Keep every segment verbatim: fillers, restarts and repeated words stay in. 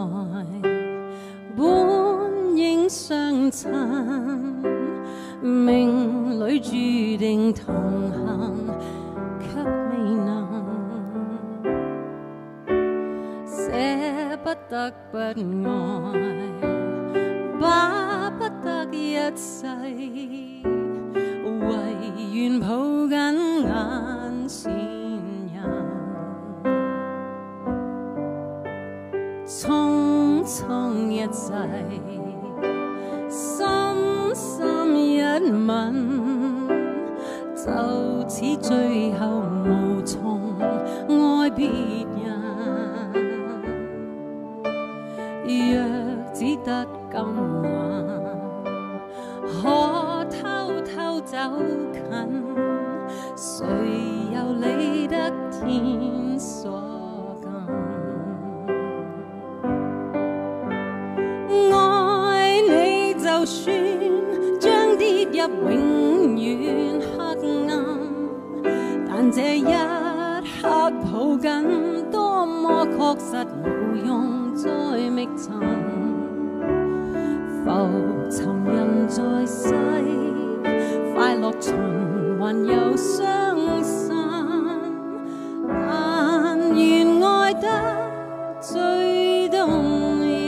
本應相襯，命裏注定同行，卻未能捨不得不愛，巴不得一世，唯願抱緊眼前人。匆匆一世，深深一吻，就此最後無從愛別人。若只得今晚，可偷偷走近，誰又理得天所就算將跌入永遠黑暗，但這一刻抱緊，多麼確實無用再覓尋。浮沉人在世，快樂循環又傷心，但願愛得最動。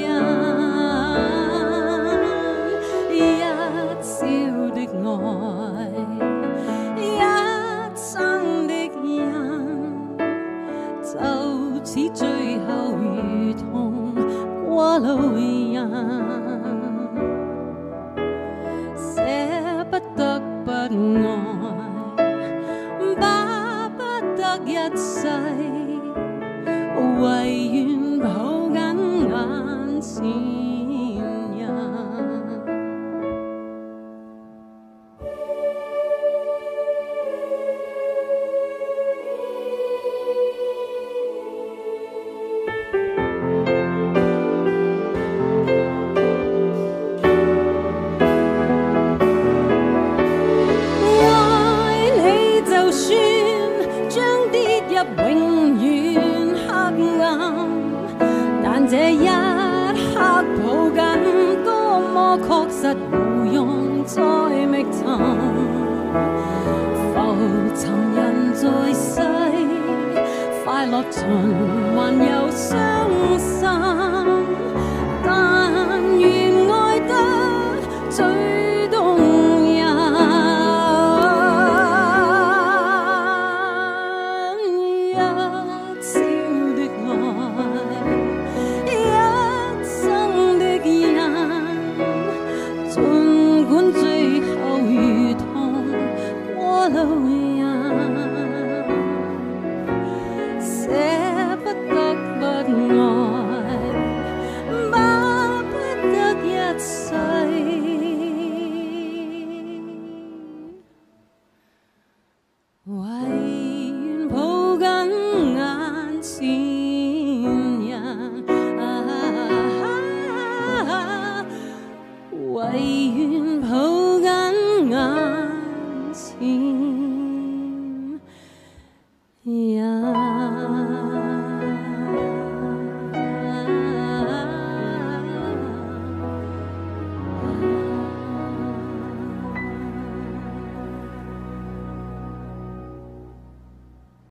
此最後如同過路人，捨不得不愛，巴不得一世，唯願抱緊眼前。永遠黑暗，但這一刻抱緊，多麼確實無用再覓尋。浮沉人在世，快樂循環又傷心。